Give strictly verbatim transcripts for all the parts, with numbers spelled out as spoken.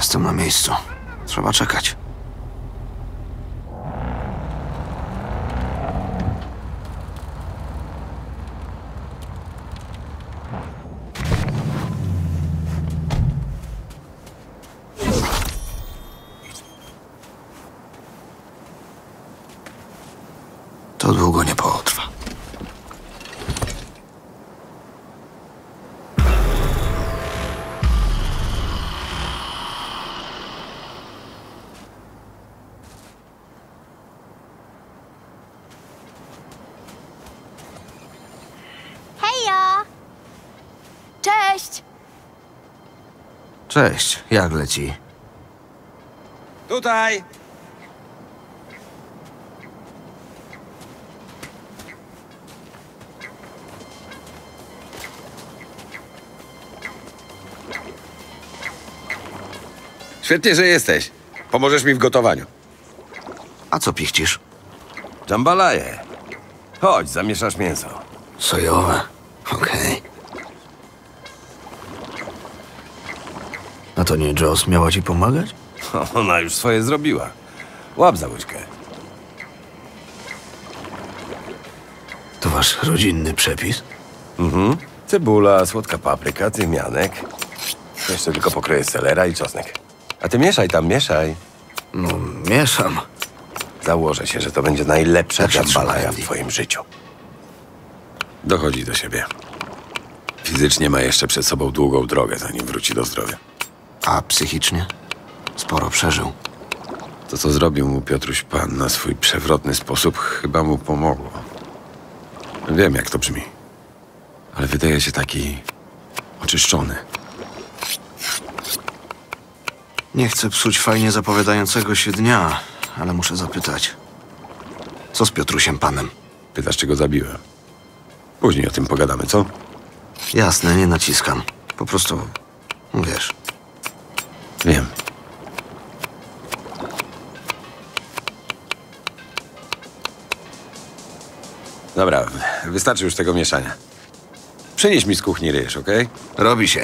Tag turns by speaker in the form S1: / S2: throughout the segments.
S1: Jestem na miejscu. Trzeba czekać. To długo nie potrwa.
S2: Hejo! Cześć!
S1: Cześć, jak leci?
S3: Tutaj! Świetnie, że jesteś. Pomożesz mi w gotowaniu.
S1: A co pichcisz?
S3: Dżambalaje. Chodź, zamieszasz mięso.
S1: Sojowe. Okej. A to nie Joss miała ci pomagać?
S3: Ona już swoje zrobiła. Łap za łyżkę.
S1: To wasz rodzinny przepis?
S3: Mhm. Cebula, słodka papryka, tymianek. Jeszcze tylko pokroję selera i czosnek. A ty mieszaj tam, mieszaj.
S1: No, mieszam.
S3: Założę się, że to będzie najlepsza
S1: Jak się
S3: dżambalaja
S1: trzyma,
S3: w
S1: Andy?
S3: twoim życiu. Dochodzi do siebie. Fizycznie ma jeszcze przed sobą długą drogę, zanim wróci do zdrowia.
S1: A psychicznie? Sporo przeżył.
S3: To, co zrobił mu Piotruś Pan na swój przewrotny sposób, chyba mu pomogło. Wiem, jak to brzmi. Ale wydaje się taki oczyszczony.
S1: Nie chcę psuć fajnie zapowiadającego się dnia, ale muszę zapytać. Co z Piotrusiem Panem?
S3: Pytasz, czy go zabiłem. Później o tym pogadamy, co?
S1: Jasne, nie naciskam. Po prostu, wiesz.
S3: Wiem. Dobra, wystarczy już tego mieszania. Przynieś mi z kuchni ryż, okej?
S1: Robi się.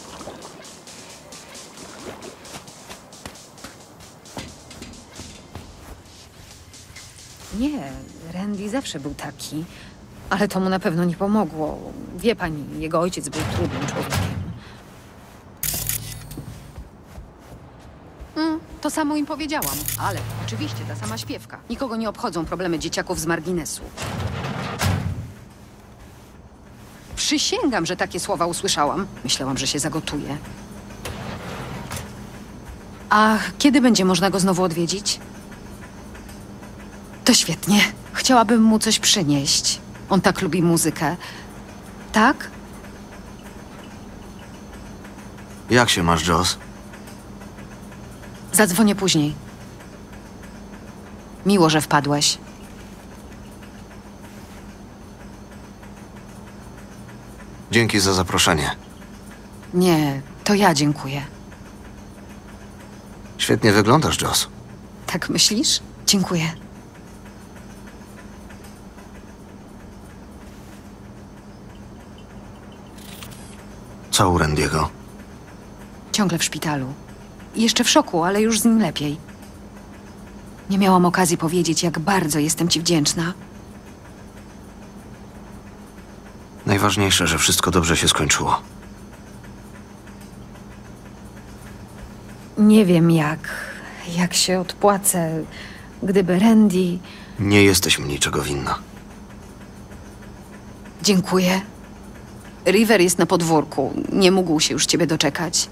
S4: Nie, Randy zawsze był taki, ale to mu na pewno nie pomogło. Wie pani, jego ojciec był trudnym człowiekiem. Mm, to samo im powiedziałam, ale oczywiście ta sama śpiewka. Nikogo nie obchodzą problemy dzieciaków z marginesu. Przysięgam, że takie słowa usłyszałam. Myślałam, że się zagotuje. A kiedy będzie można go znowu odwiedzić? To świetnie. Chciałabym mu coś przynieść. On tak lubi muzykę. Tak?
S1: Jak się masz, Joss?
S4: Zadzwonię później. Miło, że wpadłeś.
S1: Dzięki za zaproszenie.
S4: Nie, to ja dziękuję.
S1: Świetnie wyglądasz, Joss.
S4: Tak myślisz? Dziękuję.
S1: Co u Randiego?
S4: Ciągle w szpitalu. Jeszcze w szoku, ale już z nim lepiej. Nie miałam okazji powiedzieć, jak bardzo jestem ci wdzięczna.
S1: Najważniejsze, że wszystko dobrze się skończyło.
S4: Nie wiem jak, jak się odpłacę, gdyby Randy...
S1: Nie jesteś mi niczego winna.
S4: Dziękuję. River jest na podwórku. Nie mógł się już ciebie doczekać.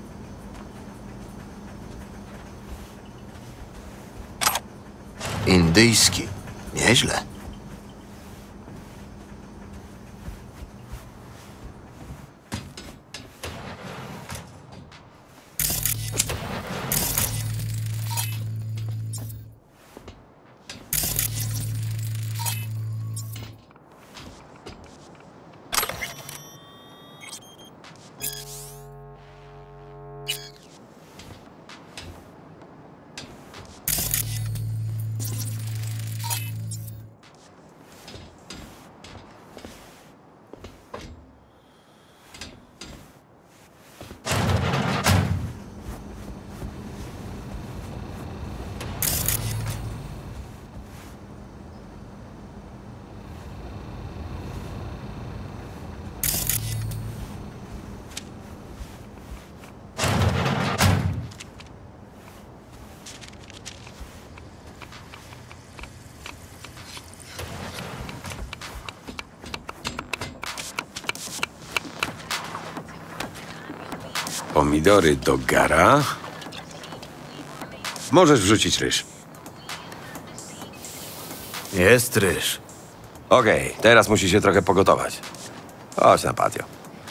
S1: Indyjski. Nieźle.
S3: pomidory do gara. Możesz wrzucić ryż.
S1: Jest ryż.
S3: Okej, teraz musi się trochę pogotować. Chodź na patio.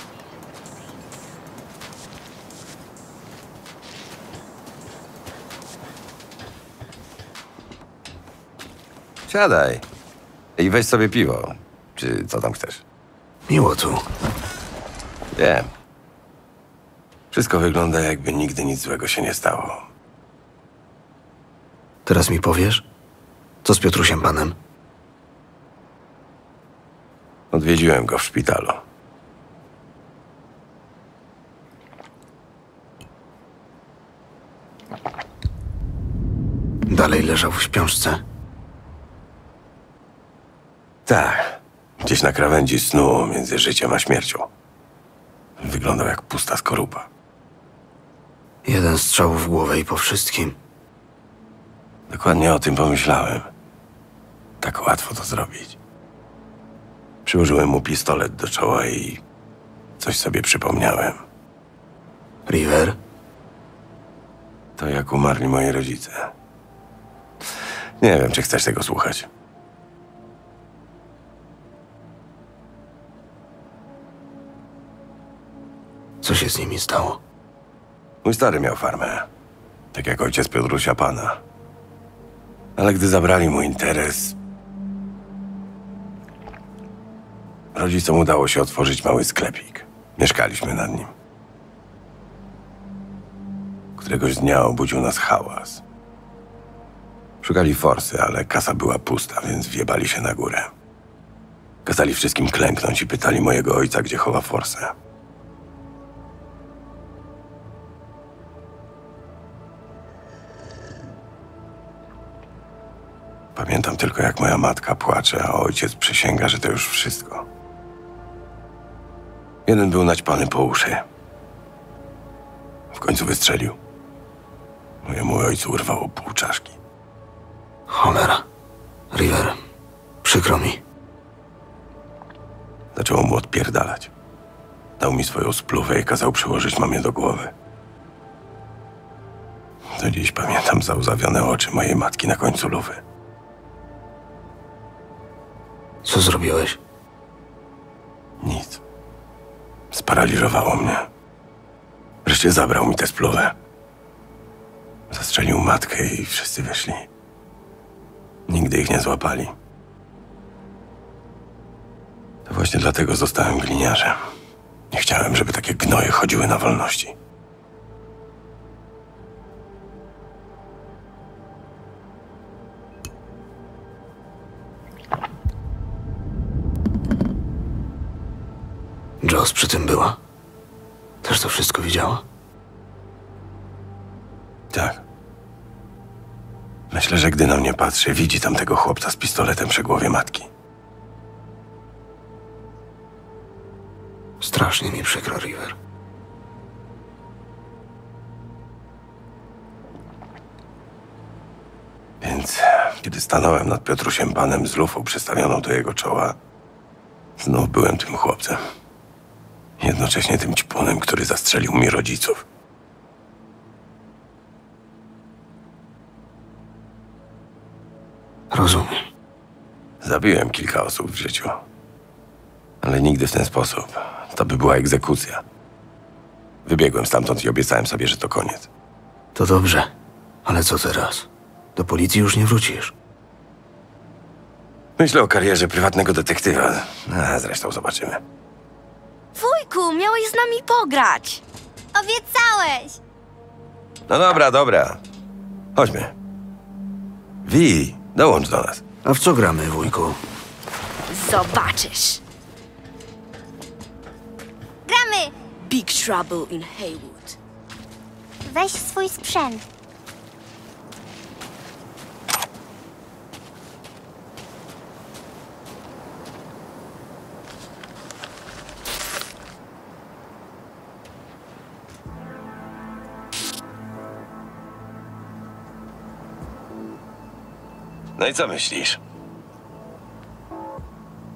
S3: Siadaj i weź sobie piwo. Czy co tam chcesz?
S1: Miło tu.
S3: Wiem. Wszystko wygląda, jakby nigdy nic złego się nie stało.
S1: Teraz mi powiesz? Co z Piotrusiem panem?
S3: Odwiedziłem go w szpitalu.
S1: Dalej leżał w śpiączce.
S3: Tak. Gdzieś na krawędzi snu między życiem a śmiercią. Wyglądał jak pusta skorupa.
S1: Jeden strzał w głowę i po wszystkim.
S3: Dokładnie o tym pomyślałem. Tak łatwo to zrobić. Przyłożyłem mu pistolet do czoła i coś sobie przypomniałem.
S1: River?
S3: To jak umarli moi rodzice. Nie wiem, czy chcesz tego słuchać.
S1: Co się z nimi stało?
S3: Mój stary miał farmę. Tak jak ojciec Piotrusia pana. Ale gdy zabrali mu interes, rodzicom udało się otworzyć mały sklepik. Mieszkaliśmy nad nim. Któregoś dnia obudził nas hałas. Szukali forsy, ale kasa była pusta, więc wjebali się na górę. Kazali wszystkim klęknąć i pytali mojego ojca, gdzie chowa forsę. Pamiętam tylko, jak moja matka płacze, a ojciec przysięga, że to już wszystko. Jeden był naćpany po uszy. W końcu wystrzelił. Mojemu ojcu urwało pół czaszki.
S1: Cholera. River, przykro mi.
S3: Zaczęło mu odpierdalać. Dał mi swoją spluwę i kazał przyłożyć mamie do głowy. Do dziś pamiętam załzawione oczy mojej matki na końcu luwy.
S1: Co zrobiłeś?
S3: Nic. Sparaliżowało mnie. Wreszcie zabrał mi tę spluwę. Zastrzelił matkę i wszyscy wyszli. Nigdy ich nie złapali. To właśnie dlatego zostałem gliniarzem. Nie chciałem, żeby takie gnoje chodziły na wolności.
S1: Joss przy tym była. Też to wszystko widziała?
S3: Tak. Myślę, że gdy na mnie patrzy, widzi tamtego chłopca z pistoletem przy głowie matki.
S1: Strasznie mi przykro, River.
S3: Więc kiedy stanąłem nad Piotrusiem panem z lufą przystawioną do jego czoła, znów byłem tym chłopcem. Jednocześnie tym ćpunem, który zastrzelił mi rodziców.
S1: Rozumiem.
S3: Zabiłem kilka osób w życiu. Ale nigdy w ten sposób. To by była egzekucja. Wybiegłem stamtąd i obiecałem sobie, że to koniec.
S1: To dobrze. Ale co teraz? Do policji już nie wrócisz.
S3: Myślę o karierze prywatnego detektywa. A zresztą zobaczymy.
S2: Wujku, miałeś z nami pograć. Obiecałeś.
S3: No dobra, dobra. Chodźmy. Wi, dołącz do nas.
S1: A w co gramy, wujku?
S2: Zobaczysz. Gramy! Big Trouble in Haywood.
S5: Weź swój sprzęt.
S3: No i co myślisz?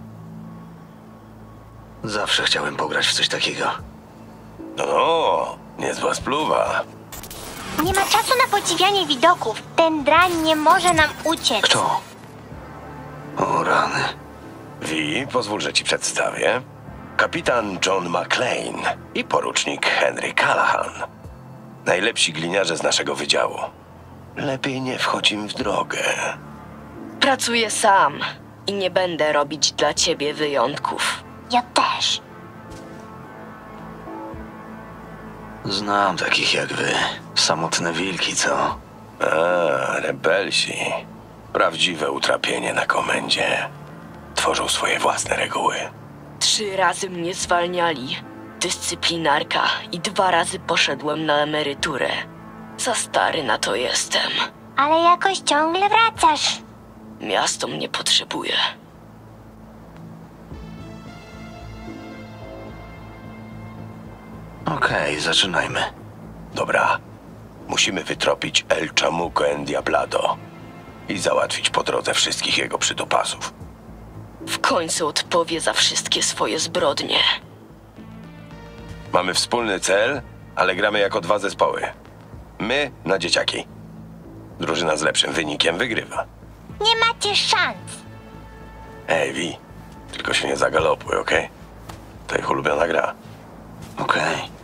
S1: Zawsze chciałem pograć w coś takiego.
S3: No, no, Niezła spluwa.
S5: Nie ma czasu na podziwianie widoków. Ten drań nie może nam uciec.
S1: Kto? O rany.
S3: Wi, pozwól, że ci przedstawię. Kapitan John McClane i porucznik Henry Callahan. Najlepsi gliniarze z naszego wydziału. Lepiej nie wchodź im w drogę.
S2: Pracuję sam i nie będę robić dla ciebie wyjątków.
S5: Ja też.
S1: Znam takich jak wy. Samotne wilki, co?
S3: A, rebelsi. Prawdziwe utrapienie na komendzie. Tworzą swoje własne reguły.
S2: Trzy razy mnie zwalniali. Dyscyplinarka i dwa razy poszedłem na emeryturę. Za stary na to jestem.
S5: Ale jakoś ciągle wracasz.
S2: Miasto mnie potrzebuje.
S1: Okej, zaczynajmy.
S3: Dobra. Musimy wytropić El Chamuco en Diablado i załatwić po drodze wszystkich jego przydopasów.
S2: W końcu odpowie za wszystkie swoje zbrodnie.
S3: Mamy wspólny cel, ale gramy jako dwa zespoły. My na dzieciaki. Drużyna z lepszym wynikiem wygrywa.
S5: Nie macie szans.
S3: Ej, Wi, tylko się nie zagalopuj, okej? To ich ulubiona gra.
S1: Okej.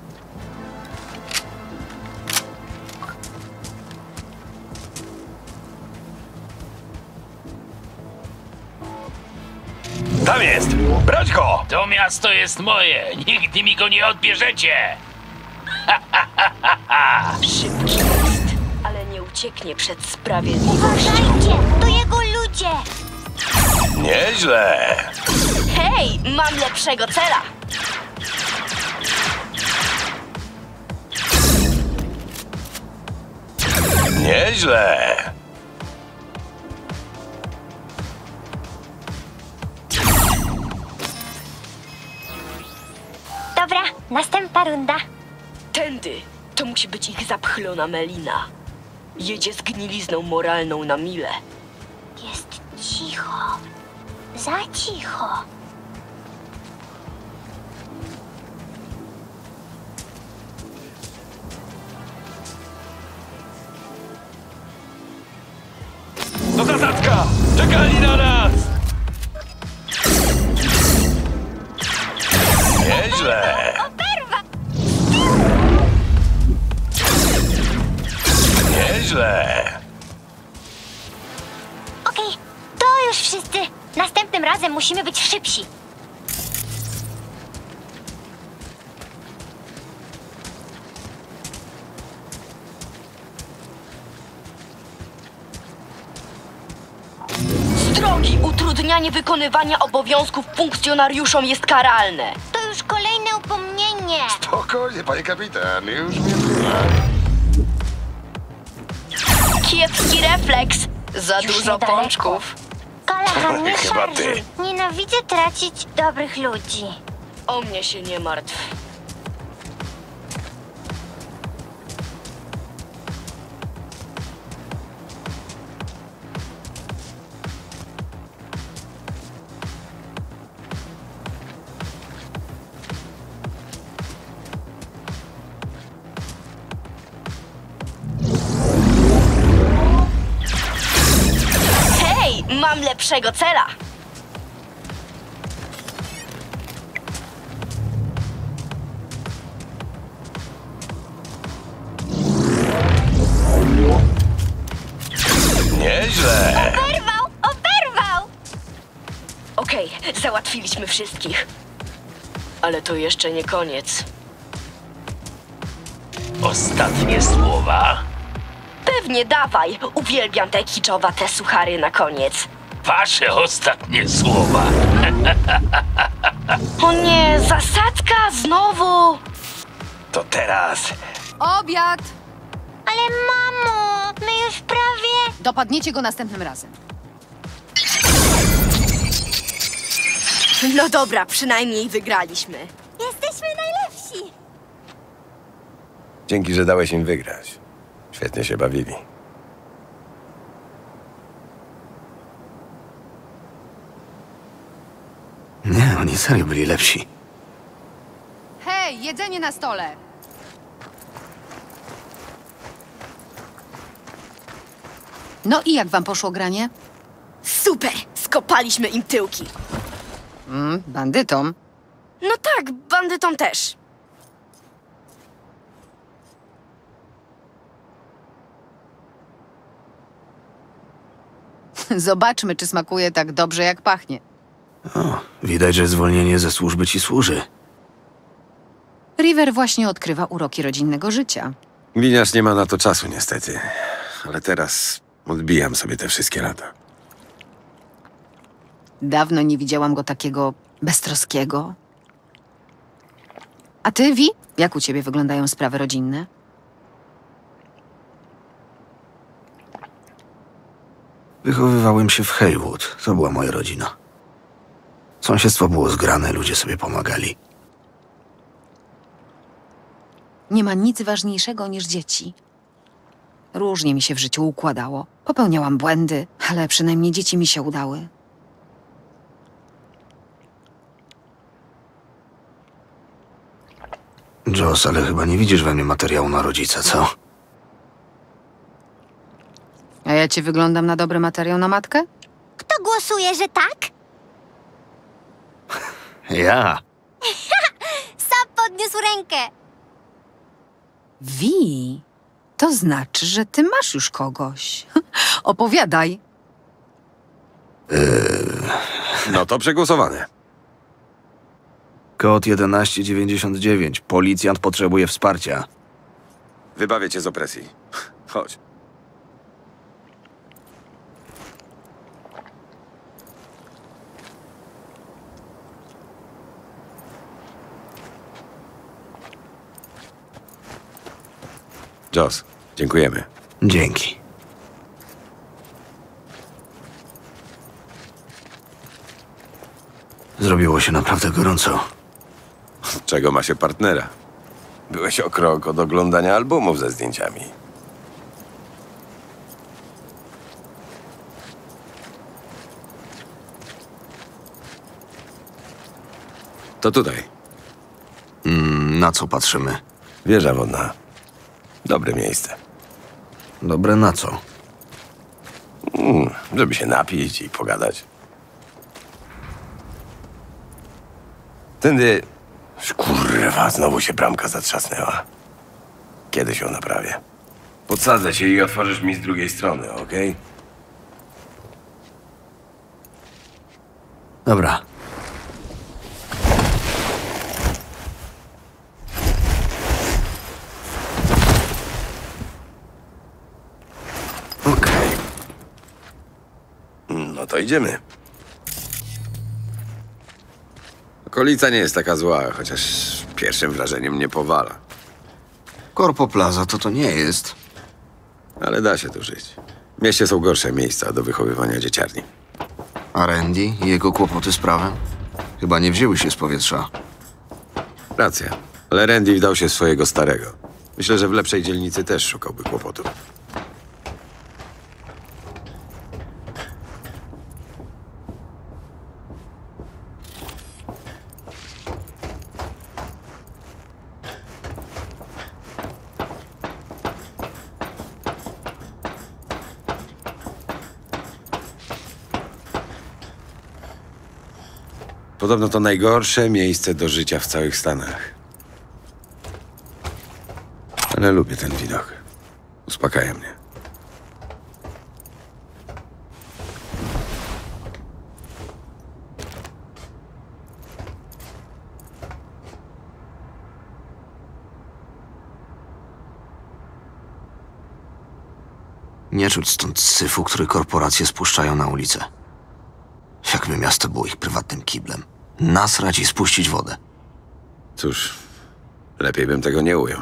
S3: Tam jest! Brać go!
S6: To miasto jest moje. Nigdy mi go nie odbierzecie.
S2: Szybki jest, ale nie ucieknie przed sprawiedliwością.
S5: Uważajcie, to jego ludzie.
S3: Nieźle!
S2: Hej, mam lepszego cela.
S3: Nieźle!
S5: Dobra, następna runda.
S2: Tędy. To musi być ich zapchlona melina. Jedzie z gnilizną moralną na mile.
S5: Jest cicho. Za cicho.
S3: To zasadzka! Czekali na nas! Nieźle! Nieźle!
S5: Okej, to już wszyscy. Następnym razem musimy być szybsi.
S2: Z drogi utrudnianie wykonywania obowiązków funkcjonariuszom jest karalne.
S5: To już kolejne upomnienie.
S7: Spokojnie, panie kapitan, już mnie
S2: Kiepski refleks. Za
S5: Już
S2: dużo
S5: niedaleko.
S2: pączków.
S5: Callahan, nie
S3: Chyba ty.
S5: szarżuj. Nienawidzę tracić dobrych ludzi.
S2: O mnie się nie martw. Hej, mam lepszego cela.
S3: Nieźle!
S5: Oberwał! Oberwał!
S2: Okej, załatwiliśmy wszystkich. Ale to jeszcze nie koniec.
S6: Ostatnie słowa.
S2: Pewnie dawaj. Uwielbiam te kiczowate suchary na koniec.
S6: Wasze ostatnie słowa.
S2: O nie, zasadzka znowu.
S3: To teraz!
S4: Obiad!
S5: Ale mamo, my już prawie...
S4: Dopadniecie go następnym razem.
S2: No dobra, przynajmniej wygraliśmy.
S5: Jesteśmy najlepsi.
S3: Dzięki, że dałeś im wygrać. Świetnie się bawili.
S1: Nie, oni serio byli lepsi.
S4: Hej, jedzenie na stole! No i jak wam poszło granie?
S2: Super! Skopaliśmy im tyłki.
S4: Mm, bandytom.
S2: No tak, bandytom też.
S4: Zobaczmy, czy smakuje tak dobrze, jak pachnie.
S1: O, widać, że zwolnienie ze służby ci służy.
S4: River właśnie odkrywa uroki rodzinnego życia.
S3: Gliniarz nie ma na to czasu, niestety. Ale teraz odbijam sobie te wszystkie lata.
S4: Dawno nie widziałam go takiego beztroskiego. A ty, Vi? Jak u ciebie wyglądają sprawy rodzinne?
S1: Wychowywałem się w Haywood. To była moja rodzina. Sąsiedztwo było zgrane, ludzie sobie pomagali.
S4: Nie ma nic ważniejszego niż dzieci. Różnie mi się w życiu układało. Popełniałam błędy, ale przynajmniej dzieci mi się udały.
S1: Joss, ale chyba nie widzisz we mnie materiału na rodzica, co?
S4: A ja ci wyglądam na dobry materiał na matkę?
S5: Kto głosuje, że tak?
S1: Ja.
S5: Sam podniósł rękę.
S4: Vi, to znaczy, że ty masz już kogoś. Opowiadaj.
S3: No to przegłosowane.
S1: Kod jedenaście dziewięćdziesiąt dziewięć. Policjant potrzebuje wsparcia.
S3: Wybawię cię z opresji. Chodź. Joss, dziękujemy.
S1: Dzięki. Zrobiło się naprawdę gorąco.
S3: Czego ma się partnera? Byłeś o krok od oglądania albumów ze zdjęciami. To tutaj.
S1: Mm, na co patrzymy?
S3: Wieża wodna. Dobre miejsce.
S1: Dobre na co?
S3: Mm, żeby się napić i pogadać. Tędy... Kurwa, znowu się bramka zatrzasnęła. Kiedyś ją naprawię. Podsadzę się i otworzysz mi z drugiej strony, okej?
S1: Dobra. Okej.
S3: No to idziemy. Okolica nie jest taka zła, chociaż pierwszym wrażeniem mnie powala.
S1: Corpo Plaza to to nie jest.
S3: Ale da się tu żyć. W mieście są gorsze miejsca do wychowywania dzieciarni.
S1: A Randy i jego kłopoty z prawem? Chyba nie wzięły się z powietrza.
S3: Racja. Ale Randy wdał się w swojego starego. Myślę, że w lepszej dzielnicy też szukałby kłopotów. Podobno to najgorsze miejsce do życia w całych Stanach. Ale lubię ten widok. Uspokaja mnie.
S1: Nie czuć stąd syfu, który korporacje spuszczają na ulicę. Jakby miasto było ich prywatnym kiblem. Nasrać i spuścić wodę.
S3: Cóż, lepiej bym tego nie ujął.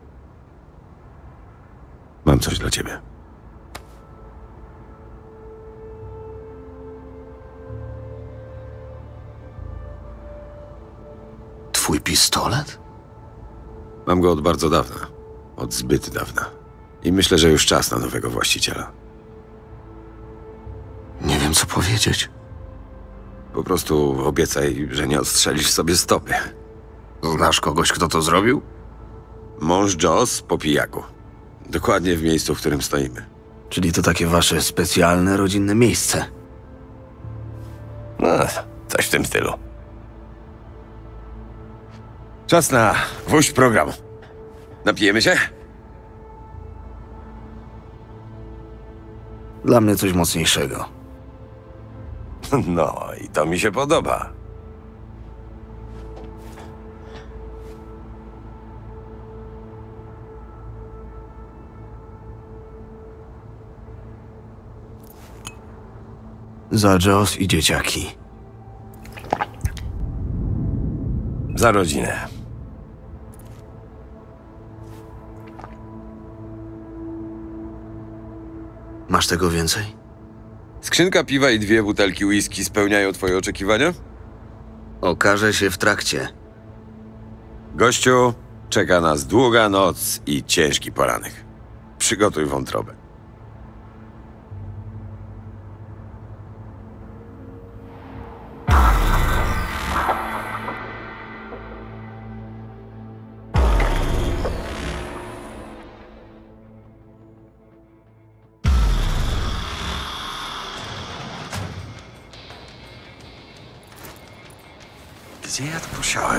S3: Mam coś dla ciebie.
S1: Twój pistolet?
S3: Mam go od bardzo dawna. Od zbyt dawna. I myślę, że już czas na nowego właściciela.
S1: Nie wiem, co powiedzieć.
S3: Po prostu obiecaj, że nie odstrzelisz sobie stopy.
S1: Znasz kogoś, kto to zrobił?
S3: Mąż Joss po pijaku. Dokładnie w miejscu, w którym stoimy.
S1: Czyli to takie wasze specjalne, rodzinne miejsce.
S3: No, coś w tym stylu. Czas na gwóźdź programu. Napijemy się?
S1: Dla mnie coś mocniejszego.
S3: No, i to mi się podoba.
S1: Za Joss i dzieciaki.
S3: Za rodzinę.
S1: Masz tego więcej?
S3: Skrzynka piwa i dwie butelki whisky spełniają twoje oczekiwania?
S1: Okaże się w trakcie.
S3: Gościu, czeka nas długa noc i ciężki poranek. Przygotuj wątrobę. Gdzie ja to posiałem?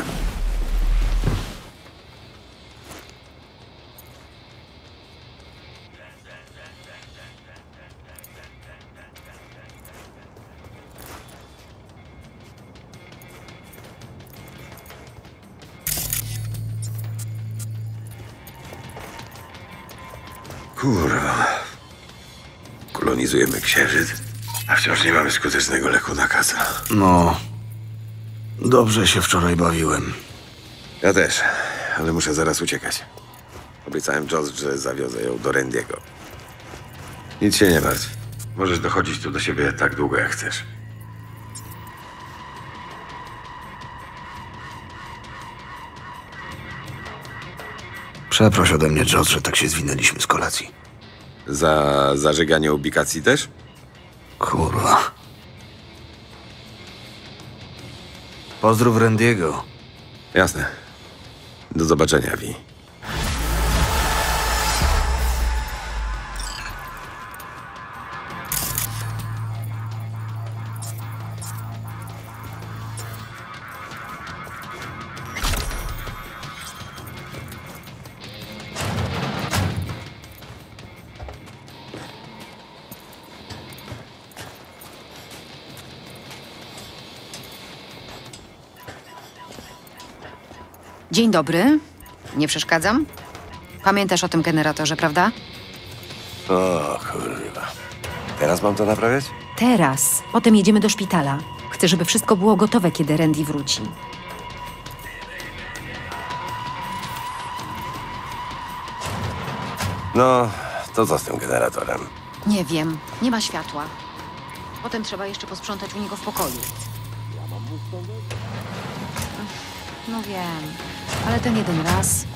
S3: Kurwa. Kolonizujemy księżyc, a wciąż nie mamy skutecznego leku na kasę.
S1: No... Dobrze się wczoraj bawiłem.
S3: Ja też, ale muszę zaraz uciekać. Obiecałem Joss, że zawiozę ją do Randy'ego. Nic się nie martw. Możesz dochodzić tu do siebie tak długo, jak chcesz.
S1: Przeproś ode mnie, Joss, że tak się zwinęliśmy z kolacji.
S3: Za zażeganie ubikacji też?
S1: Kurwa. Pozdrów Randy'ego.
S3: Jasne. Do zobaczenia, Vi.
S4: Dzień dobry. Nie przeszkadzam? Pamiętasz o tym generatorze, prawda?
S3: O, kurwa. Teraz mam to naprawiać?
S4: Teraz. Potem jedziemy do szpitala. Chcę, żeby wszystko było gotowe, kiedy Randy wróci.
S3: No, to co z tym generatorem?
S4: Nie wiem. Nie ma światła. Potem trzeba jeszcze posprzątać u niego w pokoju. No wiem. Ale ten jeden raz...